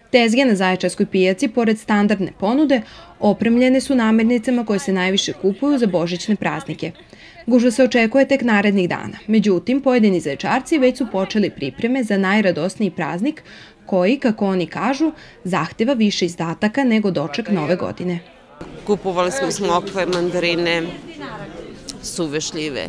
Tezge na Zaječarskoj pijaci, pored standardne ponude, opremljene su namirnicama koje se najviše kupuju za božićne praznike. Gužva se očekuje tek narednih dana. Međutim, pojedini Zaječarci već su počeli pripreme za najradosniji praznik koji, kako oni kažu, zahteva više izdataka nego doček Nove godine. Kupovali smo smokve, mandarine, suve šljive,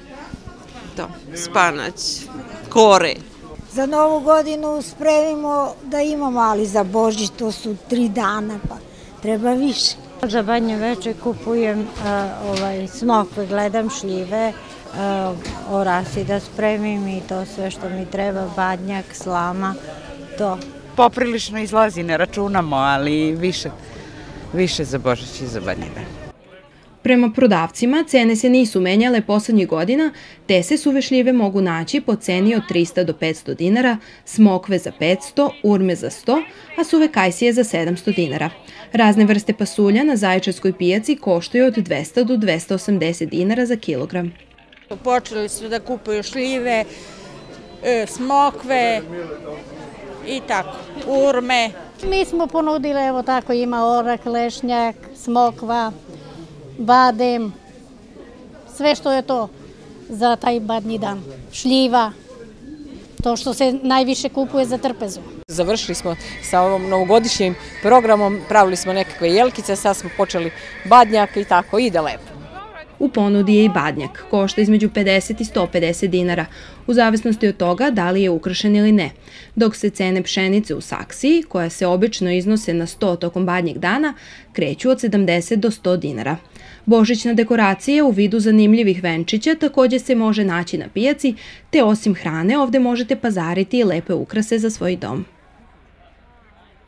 spanać, kore. Za Novu godinu spremimo da imamo, ali za Božić to su 3 dana, pa treba više. Za Badnje veče kupujem smokve, gledam šljive, orasi da spremim i to sve što mi treba, badnjak, slama, to. Poprilično izlazi, ne računamo, ali više za Božić i za Badnje. Prema prodavcima, cene se nisu menjale poslednjih godina, te se suve šljive mogu naći po ceni od 300 do 500 dinara, smokve za 500, urme za 100, a suve kajsije za 700 dinara. Razne vrste pasulja na Zaječarskoj pijaci koštaju od 200 do 280 dinara za kilogram. Počeli su da kupuju šljive, smokve i tako, urme. Mi smo ponudili, evo tako, ima orak, lešnjak, smokva, badem, sve što je to za taj badnji dan. Šljiva, to što se najviše kupuje za trpezu. Završili smo sa ovom novogodišnjim programom, pravili smo nekakve jelkice, sad smo počeli badnjak i tako, ide lepo. U ponudi je i badnjak, košta između 50 i 150 dinara, u zavisnosti od toga da li je ukrašen ili ne, dok se cene pšenice u saksiji, koja se obično iznose na 100 tokom badnjeg dana, kreću od 70 do 100 dinara. Božićna dekoracija u vidu zanimljivih venčića također se može naći na pijaci, te osim hrane ovde možete pazariti i lepe ukrase za svoj dom.